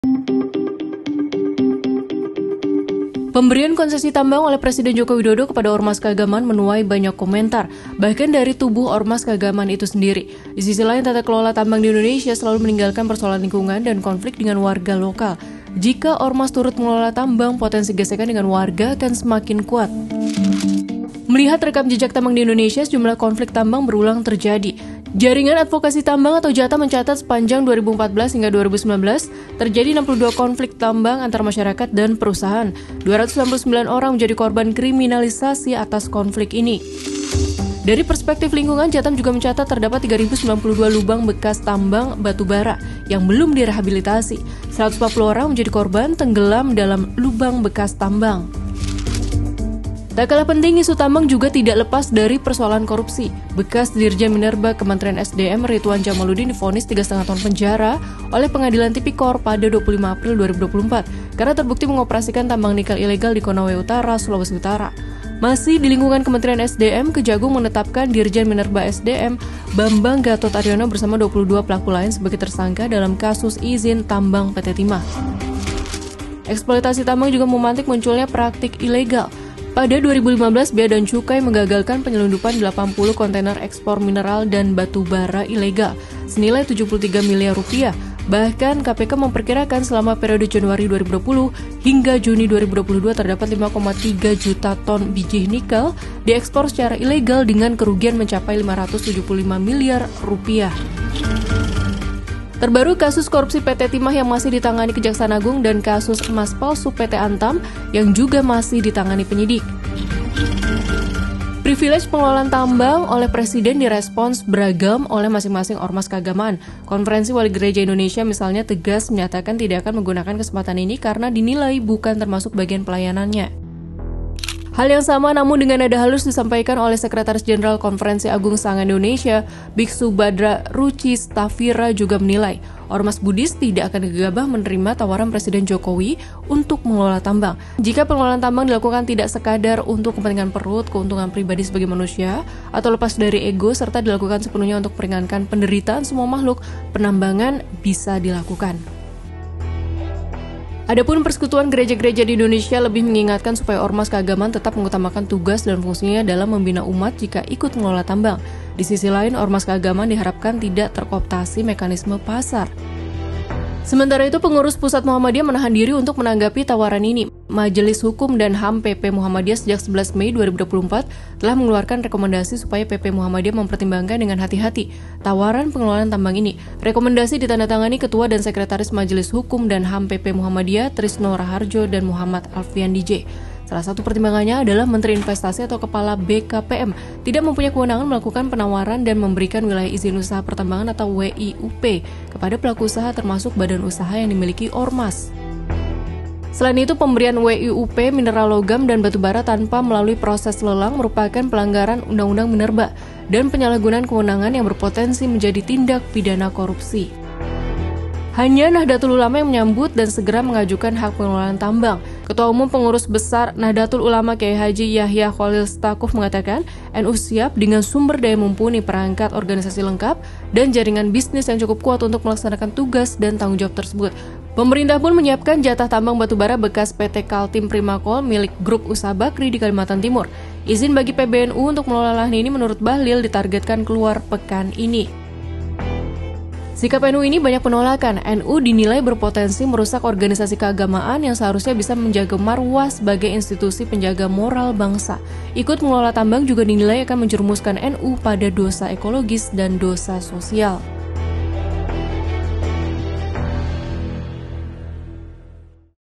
Pemberian konsesi tambang oleh Presiden Joko Widodo kepada ormas keagamaan menuai banyak komentar, bahkan dari tubuh ormas keagamaan itu sendiri. Di sisi lain, tata kelola tambang di Indonesia selalu meninggalkan persoalan lingkungan dan konflik dengan warga lokal. Jika ormas turut mengelola tambang, potensi gesekan dengan warga akan semakin kuat. Melihat rekam jejak tambang di Indonesia, sejumlah konflik tambang berulang terjadi. Jaringan Advokasi Tambang atau JATA mencatat sepanjang 2014 hingga 2019 terjadi 62 konflik tambang antar masyarakat dan perusahaan. 299 orang menjadi korban kriminalisasi atas konflik ini. Dari perspektif lingkungan, JATA juga mencatat terdapat 3.092 lubang bekas tambang batu bara yang belum direhabilitasi. 140 orang menjadi korban tenggelam dalam lubang bekas tambang. Tak kalah penting, isu tambang juga tidak lepas dari persoalan korupsi. Bekas Dirjen Minerba Kementerian SDM Ridwan Djamaluddin divonis 3,5 tahun penjara oleh Pengadilan Tipikor pada 25 April 2024 karena terbukti mengoperasikan tambang nikel ilegal di Konawe Utara, Sulawesi Utara. Masih di lingkungan Kementerian SDM, Kejagung menetapkan Dirjen Minerba SDM Bambang Gatot Aryono bersama 22 pelaku lain sebagai tersangka dalam kasus izin tambang PT Timah. Eksploitasi tambang juga memantik munculnya praktik ilegal. Pada 2015, Bea dan Cukai menggagalkan penyelundupan 80 kontainer ekspor mineral dan batu bara ilegal senilai 73 miliar rupiah. Bahkan KPK memperkirakan selama periode Januari 2020 hingga Juni 2022 terdapat 5,3 juta ton biji nikel diekspor secara ilegal dengan kerugian mencapai 575 miliar rupiah. Terbaru kasus korupsi PT Timah yang masih ditangani Kejaksaan Agung dan kasus emas palsu PT Antam yang juga masih ditangani penyidik. Privilege pengelolaan tambang oleh Presiden direspons beragam oleh masing-masing ormas keagamaan. Konferensi Wali Gereja Indonesia misalnya tegas menyatakan tidak akan menggunakan kesempatan ini karena dinilai bukan termasuk bagian pelayanannya. Hal yang sama namun dengan nada halus disampaikan oleh Sekretaris Jenderal Konferensi Agung Sangha Indonesia, Biksu Badra Ruci Stafira juga menilai ormas Buddhis tidak akan gegabah menerima tawaran Presiden Jokowi untuk mengelola tambang. Jika pengelolaan tambang dilakukan tidak sekadar untuk kepentingan perut, keuntungan pribadi sebagai manusia, atau lepas dari ego, serta dilakukan sepenuhnya untuk meringankan penderitaan semua makhluk, penambangan bisa dilakukan. Adapun persekutuan gereja-gereja di Indonesia lebih mengingatkan supaya ormas keagamaan tetap mengutamakan tugas dan fungsinya dalam membina umat jika ikut mengelola tambang. Di sisi lain, ormas keagamaan diharapkan tidak terkooptasi mekanisme pasar. Sementara itu, pengurus Pusat Muhammadiyah menahan diri untuk menanggapi tawaran ini. Majelis Hukum dan HAM PP Muhammadiyah sejak 11 Mei 2024 telah mengeluarkan rekomendasi supaya PP Muhammadiyah mempertimbangkan dengan hati-hati tawaran pengelolaan tambang ini. Rekomendasi ditandatangani Ketua dan Sekretaris Majelis Hukum dan HAM PP Muhammadiyah Trisno Raharjo dan Muhammad Alfian DJ. Salah satu pertimbangannya adalah Menteri Investasi atau Kepala BKPM tidak mempunyai kewenangan melakukan penawaran dan memberikan wilayah izin usaha pertambangan atau WIUP kepada pelaku usaha termasuk badan usaha yang dimiliki ormas. Selain itu, pemberian WIUP mineral logam dan batubara tanpa melalui proses lelang merupakan pelanggaran Undang-Undang Minerba dan penyalahgunaan kewenangan yang berpotensi menjadi tindak pidana korupsi. Hanya Nahdlatul Ulama yang menyambut dan segera mengajukan hak pengelolaan tambang. Ketua Umum Pengurus Besar Nahdlatul Ulama Kiai Haji Yahya Khalil Stakuf mengatakan NU siap dengan sumber daya mumpuni, perangkat organisasi lengkap, dan jaringan bisnis yang cukup kuat untuk melaksanakan tugas dan tanggung jawab tersebut. Pemerintah pun menyiapkan jatah tambang batubara bekas PT Kaltim Primakol milik Grup Usaha Bakri di Kalimantan Timur. Izin bagi PBNU untuk mengelola lahan ini menurut Bahlil ditargetkan keluar pekan ini. Sikap NU ini banyak penolakan. NU dinilai berpotensi merusak organisasi keagamaan yang seharusnya bisa menjaga marwah sebagai institusi penjaga moral bangsa. Ikut mengelola tambang juga dinilai akan menjerumuskan NU pada dosa ekologis dan dosa sosial.